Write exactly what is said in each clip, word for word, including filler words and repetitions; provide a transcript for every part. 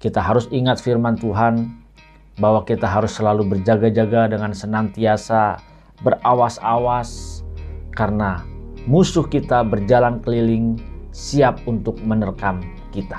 Kita harus ingat firman Tuhan bahwa kita harus selalu berjaga-jaga dengan senantiasa berawas-awas karena musuh kita berjalan keliling siap untuk menerkam kita.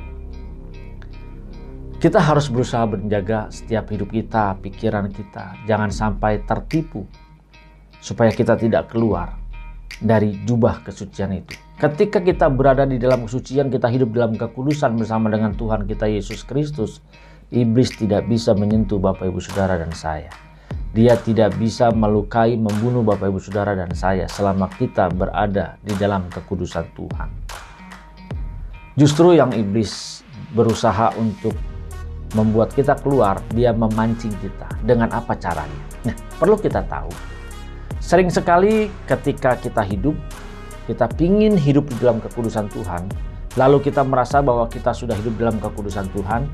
Kita harus berusaha menjaga setiap hidup kita, pikiran kita, jangan sampai tertipu supaya kita tidak keluar dari jubah kesucian itu. Ketika kita berada di dalam kesucian, kita hidup dalam kekudusan bersama dengan Tuhan kita Yesus Kristus, iblis tidak bisa menyentuh Bapak Ibu Saudara dan saya. Dia tidak bisa melukai, membunuh Bapak Ibu Saudara dan saya selama kita berada di dalam kekudusan Tuhan. Justru yang iblis berusaha untuk membuat kita keluar, dia memancing kita. Dengan apa caranya? Nah, perlu kita tahu. Sering sekali ketika kita hidup, kita pingin hidup di dalam kekudusan Tuhan, lalu kita merasa bahwa kita sudah hidup dalam kekudusan Tuhan.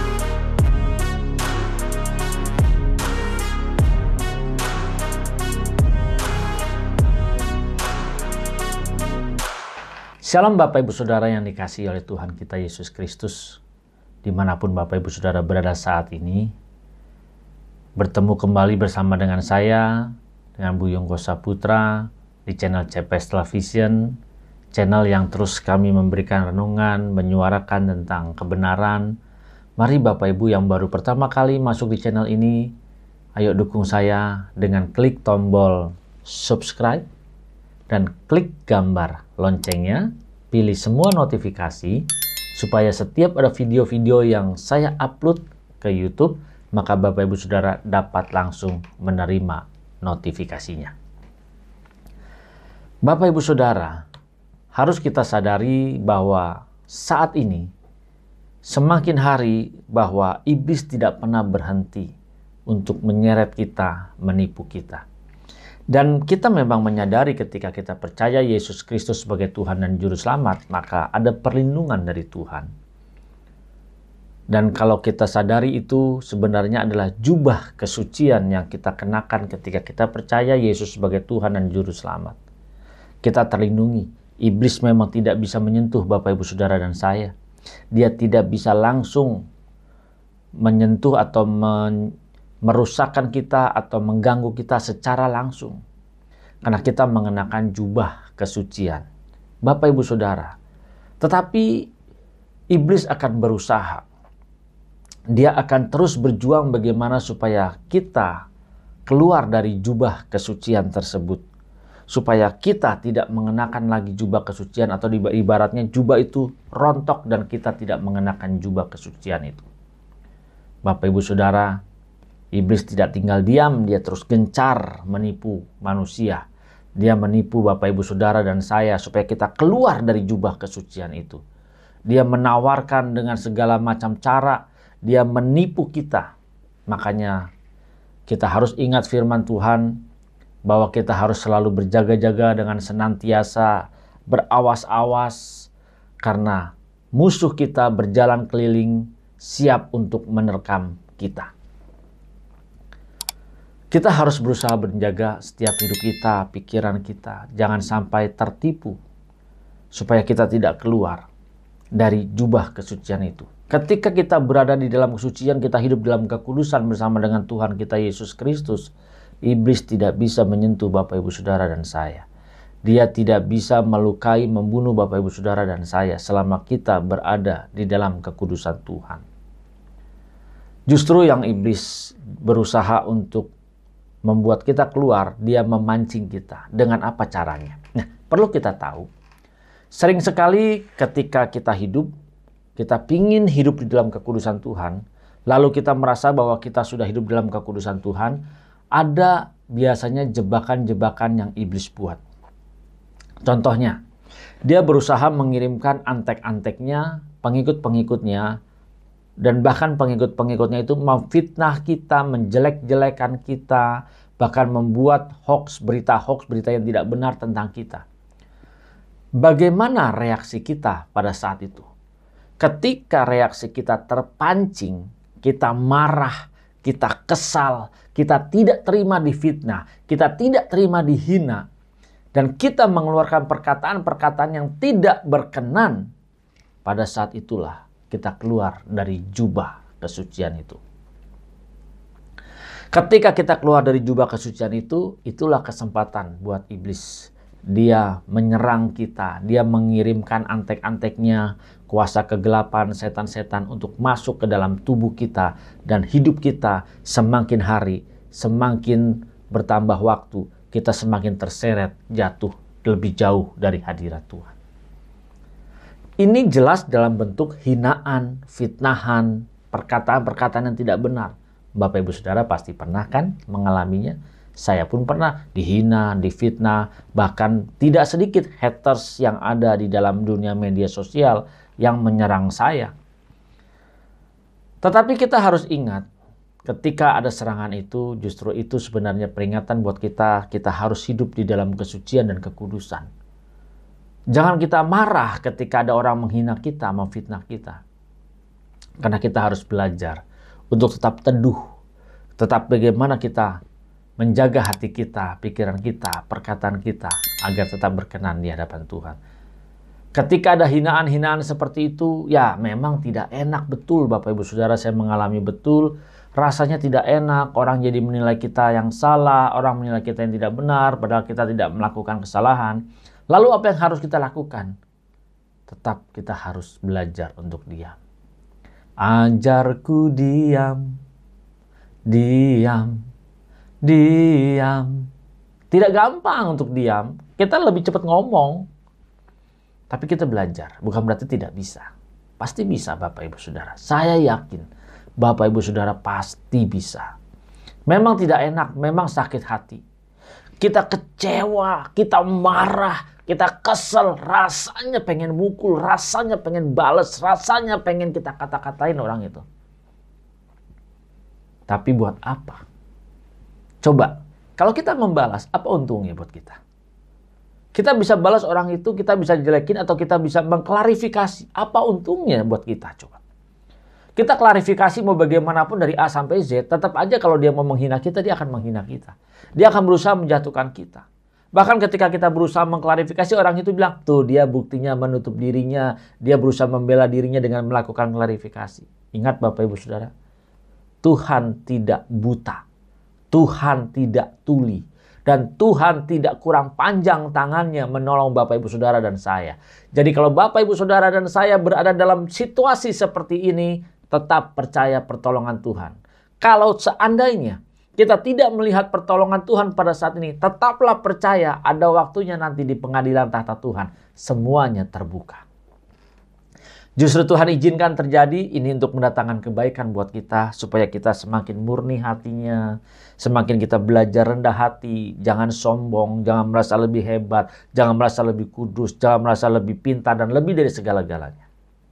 Shalom Bapak Ibu Saudara yang dikasihi oleh Tuhan kita Yesus Kristus. Dimanapun Bapak Ibu Saudara berada saat ini, bertemu kembali bersama dengan saya, dengan Buyung Kosa Putra, di channel C P S Television, channel yang terus kami memberikan renungan, menyuarakan tentang kebenaran. Mari Bapak Ibu yang baru pertama kali masuk di channel ini, ayo dukung saya dengan klik tombol subscribe, dan klik gambar loncengnya, pilih semua notifikasi, supaya setiap ada video-video yang saya upload ke YouTube, maka Bapak Ibu Saudara dapat langsung menerima notifikasinya. Bapak Ibu Saudara, harus kita sadari bahwa saat ini, semakin hari bahwa iblis tidak pernah berhenti untuk menyeret kita, menipu kita. Dan kita memang menyadari ketika kita percaya Yesus Kristus sebagai Tuhan dan Juru Selamat, maka ada perlindungan dari Tuhan. Dan kalau kita sadari itu sebenarnya adalah jubah kesucian yang kita kenakan ketika kita percaya Yesus sebagai Tuhan dan Juru Selamat. Kita terlindungi. Iblis memang tidak bisa menyentuh Bapak Ibu Saudara dan saya. Dia tidak bisa langsung menyentuh atau men merusakkan kita atau mengganggu kita secara langsung. Karena kita mengenakan jubah kesucian. Bapak Ibu Saudara. Tetapi iblis akan berusaha. Dia akan terus berjuang bagaimana supaya kita keluar dari jubah kesucian tersebut. Supaya kita tidak mengenakan lagi jubah kesucian, atau ibaratnya jubah itu rontok dan kita tidak mengenakan jubah kesucian itu. Bapak Ibu Saudara, iblis tidak tinggal diam, dia terus gencar menipu manusia. Dia menipu Bapak Ibu Saudara dan saya supaya kita keluar dari jubah kesucian itu. Dia menawarkan dengan segala macam cara, dia menipu kita. Makanya kita harus ingat firman Tuhan bahwa kita harus selalu berjaga-jaga dengan senantiasa berawas-awas karena musuh kita berjalan keliling siap untuk menerkam kita. Kita harus berusaha menjaga setiap hidup kita, pikiran kita. Jangan sampai tertipu supaya kita tidak keluar dari jubah kesucian itu. Ketika kita berada di dalam kesucian, kita hidup dalam kekudusan bersama dengan Tuhan kita Yesus Kristus, iblis tidak bisa menyentuh Bapak Ibu Saudara dan saya. Dia tidak bisa melukai, membunuh Bapak Ibu Saudara dan saya selama kita berada di dalam kekudusan Tuhan. Justru yang iblis berusaha untuk membuat kita keluar, dia memancing kita. Dengan apa caranya? Nah, perlu kita tahu. Sering sekali ketika kita hidup, kita pingin hidup di dalam kekudusan Tuhan, lalu kita merasa bahwa kita sudah hidup dalam kekudusan Tuhan, ada biasanya jebakan-jebakan yang iblis buat. Contohnya, dia berusaha mengirimkan antek-anteknya, pengikut-pengikutnya, dan bahkan pengikut-pengikutnya itu memfitnah kita, menjelek-jelekan kita, bahkan membuat hoax, berita hoax, berita yang tidak benar tentang kita. Bagaimana reaksi kita pada saat itu? Ketika reaksi kita terpancing, kita marah, kita kesal, kita tidak terima difitnah, kita tidak terima dihina, dan kita mengeluarkan perkataan-perkataan yang tidak berkenan, pada saat itulah kita keluar dari jubah kesucian itu. Ketika kita keluar dari jubah kesucian itu, itulah kesempatan buat iblis. Dia menyerang kita, dia mengirimkan antek-anteknya, kuasa kegelapan, setan-setan untuk masuk ke dalam tubuh kita. Dan hidup kita semakin hari, semakin bertambah waktu, kita semakin terseret jatuh lebih jauh dari hadirat Tuhan. Ini jelas dalam bentuk hinaan, fitnahan, perkataan-perkataan yang tidak benar. Bapak Ibu Saudara pasti pernah kan mengalaminya. Saya pun pernah dihina, difitnah, bahkan tidak sedikit haters yang ada di dalam dunia media sosial yang menyerang saya. Tetapi kita harus ingat, ketika ada serangan itu, justru itu sebenarnya peringatan buat kita, kita harus hidup di dalam kesucian dan kekudusan. Jangan kita marah ketika ada orang menghina kita, memfitnah kita. Karena kita harus belajar untuk tetap teduh, tetap bagaimana kita menjaga hati kita, pikiran kita, perkataan kita, agar tetap berkenan di hadapan Tuhan. Ketika ada hinaan-hinaan seperti itu, ya memang tidak enak betul Bapak Ibu Saudara, saya mengalami betul. Rasanya tidak enak, orang jadi menilai kita yang salah, orang menilai kita yang tidak benar, padahal kita tidak melakukan kesalahan. Lalu apa yang harus kita lakukan? Tetap kita harus belajar untuk diam. Ajarku diam, diam, diam. Tidak gampang untuk diam, kita lebih cepat ngomong. Tapi kita belajar, bukan berarti tidak bisa. Pasti bisa Bapak Ibu Saudara. Saya yakin Bapak Ibu Saudara pasti bisa. Memang tidak enak, memang sakit hati. Kita kecewa, kita marah, kita kesel, rasanya pengen mukul, rasanya pengen bales, rasanya pengen kita kata-katain orang itu. Tapi buat apa? Coba, kalau kita membalas, apa untungnya buat kita? Kita bisa balas orang itu, kita bisa jelekin, atau kita bisa mengklarifikasi. Apa untungnya buat kita? Coba. Kita klarifikasi mau bagaimanapun dari A sampai Z, tetap aja kalau dia mau menghina kita, dia akan menghina kita. Dia akan berusaha menjatuhkan kita. Bahkan ketika kita berusaha mengklarifikasi, orang itu bilang, tuh dia buktinya menutup dirinya, dia berusaha membela dirinya dengan melakukan klarifikasi. Ingat Bapak Ibu Saudara, Tuhan tidak buta, Tuhan tidak tuli, dan Tuhan tidak kurang panjang tangannya menolong Bapak Ibu Saudara dan saya. Jadi kalau Bapak Ibu Saudara dan saya berada dalam situasi seperti ini, tetap percaya pertolongan Tuhan. Kalau seandainya kita tidak melihat pertolongan Tuhan pada saat ini, tetaplah percaya ada waktunya nanti di pengadilan tahta Tuhan. Semuanya terbuka. Justru Tuhan izinkan terjadi ini untuk mendatangkan kebaikan buat kita, supaya kita semakin murni hatinya, semakin kita belajar rendah hati, jangan sombong, jangan merasa lebih hebat, jangan merasa lebih kudus, jangan merasa lebih pintar dan lebih dari segala-galanya.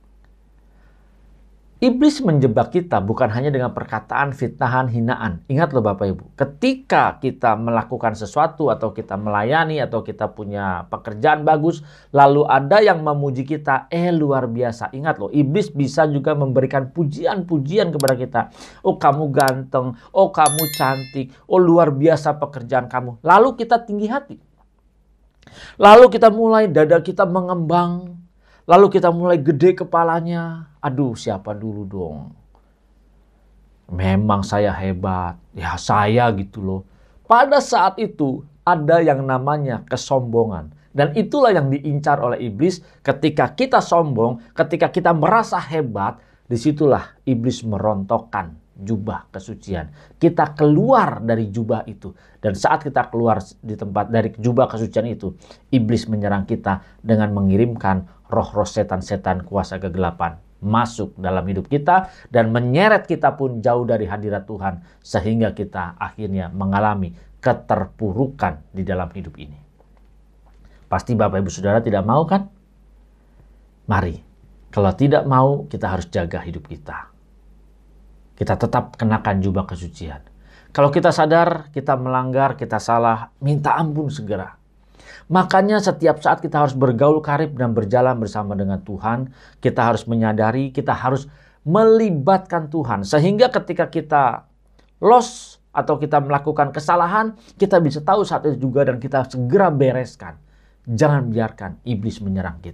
Iblis menjebak kita bukan hanya dengan perkataan, fitnahan, hinaan. Ingat loh Bapak Ibu, ketika kita melakukan sesuatu atau kita melayani atau kita punya pekerjaan bagus, lalu ada yang memuji kita, eh luar biasa. Ingat loh, iblis bisa juga memberikan pujian-pujian kepada kita. Oh kamu ganteng, oh kamu cantik, oh luar biasa pekerjaan kamu. Lalu kita tinggi hati. Lalu kita mulai dada kita mengembang. Lalu kita mulai gede kepalanya. Aduh, siapa dulu dong? Memang saya hebat. Ya saya gitu loh. Pada saat itu ada yang namanya kesombongan. Dan itulah yang diincar oleh iblis. Ketika kita sombong, ketika kita merasa hebat, disitulah iblis merontokkan jubah kesucian. Kita keluar dari jubah itu. Dan saat kita keluar di tempat dari jubah kesucian itu, iblis menyerang kita dengan mengirimkan roh-roh setan-setan kuasa kegelapan masuk dalam hidup kita dan menyeret kita pun jauh dari hadirat Tuhan, sehingga kita akhirnya mengalami keterpurukan di dalam hidup ini. Pasti Bapak Ibu Saudara tidak mau kan? Mari, kalau tidak mau kita harus jaga hidup kita. Kita tetap kenakan jubah kesucian. Kalau kita sadar kita melanggar, kita salah, minta ampun segera. Makanya setiap saat kita harus bergaul karib dan berjalan bersama dengan Tuhan. Kita harus menyadari, kita harus melibatkan Tuhan. Sehingga ketika kita lost atau kita melakukan kesalahan, kita bisa tahu saat itu juga dan kita segera bereskan. Jangan biarkan iblis menyerang kita.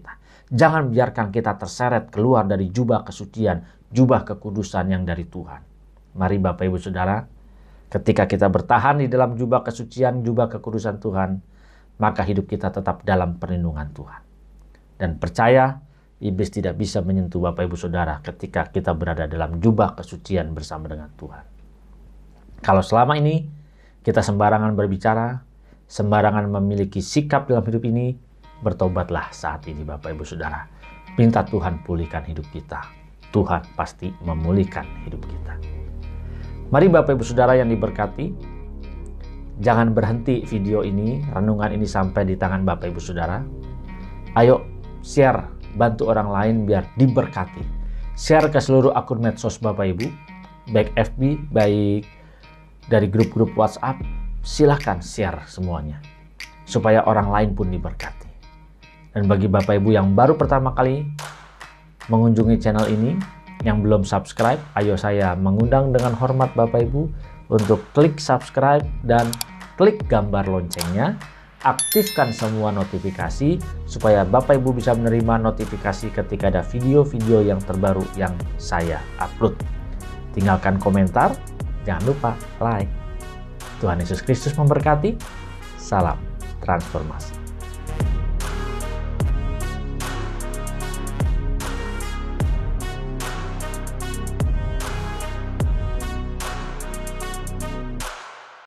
Jangan biarkan kita terseret keluar dari jubah kesucian, jubah kekudusan yang dari Tuhan. Mari Bapak Ibu Saudara, ketika kita bertahan di dalam jubah kesucian, jubah kekudusan Tuhan, maka hidup kita tetap dalam perlindungan Tuhan. Dan percaya, iblis tidak bisa menyentuh Bapak Ibu Saudara ketika kita berada dalam jubah kesucian bersama dengan Tuhan. Kalau selama ini kita sembarangan berbicara, sembarangan memiliki sikap dalam hidup ini, bertobatlah saat ini Bapak Ibu Saudara. Minta Tuhan pulihkan hidup kita. Tuhan pasti memulihkan hidup kita. Mari Bapak Ibu Saudara yang diberkati, jangan berhenti video ini, renungan ini sampai di tangan Bapak Ibu Saudara. Ayo share, bantu orang lain biar diberkati. Share ke seluruh akun medsos Bapak Ibu, baik F B, baik dari grup-grup WhatsApp. Silahkan share semuanya, supaya orang lain pun diberkati. Dan bagi Bapak Ibu yang baru pertama kali mengunjungi channel ini, yang belum subscribe, ayo saya mengundang dengan hormat Bapak Ibu untuk klik subscribe dan klik gambar loncengnya. Aktifkan semua notifikasi supaya Bapak Ibu bisa menerima notifikasi ketika ada video-video yang terbaru yang saya upload. Tinggalkan komentar, jangan lupa like. Tuhan Yesus Kristus memberkati. Salam transformasi.